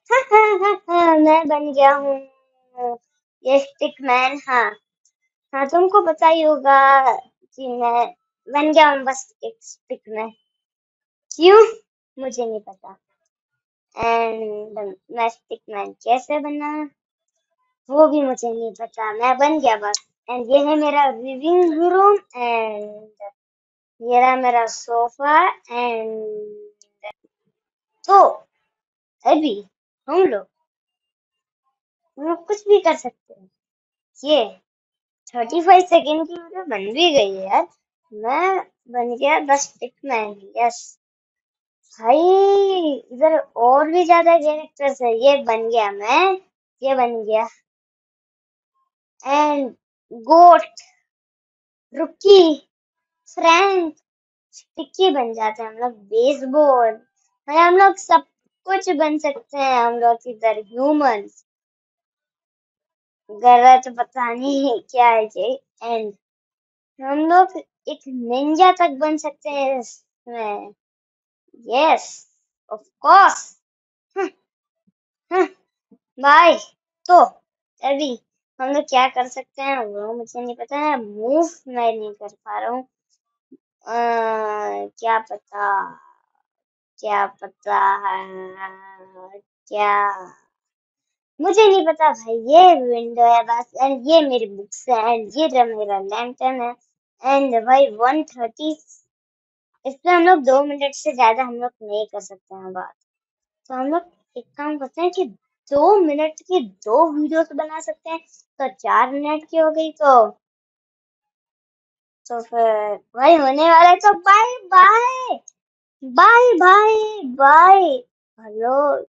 मैं बन गया हूँ ये स्टिक मैन। हाँ हाँ, तुमको पता ही होगा कि मैं बन गया हूँ बस एक स्टिक मैन। क्यों? मुझे नहीं पता। एंड मैं स्टिक मैन कैसे बना वो भी मुझे नहीं पता, मैं बन गया बस। एंड ये है मेरा लिविंग रूम, एंड ये रहा मेरा सोफा। एंड तो अभी हम लोग कुछ भी कर सकते हैं। ये 35 सेकेंड की वीडियो बन भी गई है यार। मैं बन गया द स्टिक मैन। यस भाई, इधर और भी ज्यादा कैरेक्टर्स है। ये बन गया मैं, ये बन गया एंड गोट, रुकी, फ्रैंक, स्टिकी बन जाते हैं हम लोग, बेसबॉल। भाई हम लोग सब कुछ बन सकते हैं। हम लोग इधर ह्यूमंस, गलत पता नहीं क्या है ये। एंड हम लोग एक निंजा तक बन सकते हैं इसमें। Yes of course. बाय। तो अभी हम लोग क्या कर सकते हैं वो मुझे नहीं पता है। मूव मैं नहीं कर पा रहा हूँ। क्या पता, क्या पता है क्या, मुझे नहीं पता भाई। ये विंडो है बस, एंड ये मेरी बुक्स है, एंड ये जो मेरा लैंटर्न है। एंड भाई 1:30, इसमें हम लोग 2 मिनट से ज्यादा हम लोग नहीं कर सकते हैं बात। तो हम लोग एक काम करते हैं कि 2 मिनट की दो वीडियोस बना सकते हैं। तो 4 मिनट की हो गई तो फिर वही होने वाला है। तो bye bye, bye bye bye. Hello.